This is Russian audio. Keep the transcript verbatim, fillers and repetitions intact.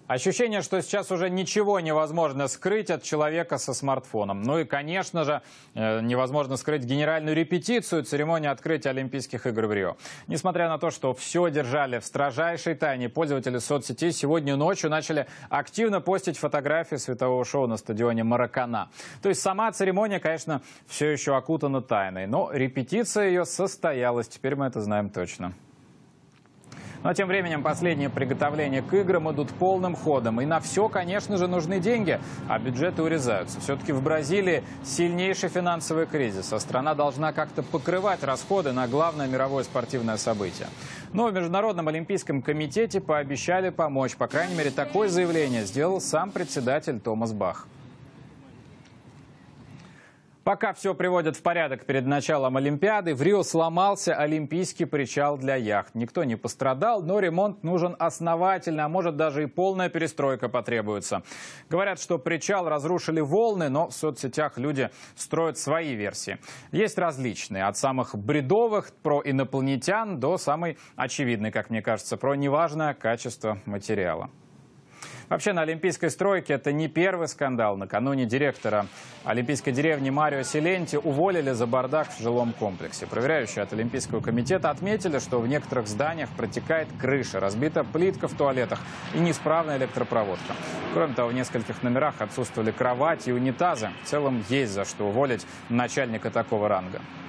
Ощущение, что сейчас уже ничего невозможно скрыть от человека со смартфоном. Ну и, конечно же, невозможно скрыть генеральную репетицию церемонии открытия Олимпийских игр в Рио. Несмотря на то, что все держали в строжайшей тайне, пользователи соцсетей сегодня ночью начали активно постить фотографии светового шоу на стадионе Маракана. То есть сама церемония, конечно, все еще окутана тайной. Но репетиция ее состоялась, теперь мы это знаем точно. Но тем временем последние приготовления к играм идут полным ходом. И на все, конечно же, нужны деньги, а бюджеты урезаются. Все-таки в Бразилии сильнейший финансовый кризис, а страна должна как-то покрывать расходы на главное мировое спортивное событие. Но в Международном олимпийском комитете пообещали помочь. По крайней мере, такое заявление сделал сам председатель Томас Бах. Пока все приводят в порядок перед началом Олимпиады, в Рио сломался олимпийский причал для яхт. Никто не пострадал, но ремонт нужен основательно, а может даже и полная перестройка потребуется. Говорят, что причал разрушили волны, но в соцсетях люди строят свои версии. Есть различные, от самых бредовых про инопланетян до самой очевидной, как мне кажется, про неважное качество материала. Вообще, на олимпийской стройке это не первый скандал. Накануне директора олимпийской деревни Марио Силенти уволили за бардак в жилом комплексе. Проверяющие от Олимпийского комитета отметили, что в некоторых зданиях протекает крыша, разбита плитка в туалетах и неисправная электропроводка. Кроме того, в нескольких номерах отсутствовали кровати и унитазы. В целом есть за что уволить начальника такого ранга.